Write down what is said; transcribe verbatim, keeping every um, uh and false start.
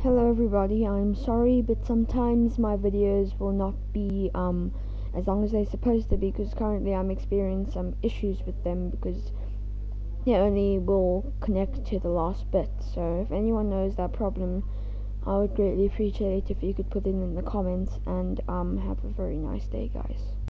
Hello everybody, I'm sorry but sometimes my videos will not be um as long as they're supposed to be, because currently I'm experiencing some issues with them because they only will connect to the last bit. So if anyone knows that problem, I would greatly appreciate it if you could put it in the comments, and um have a very nice day, guys.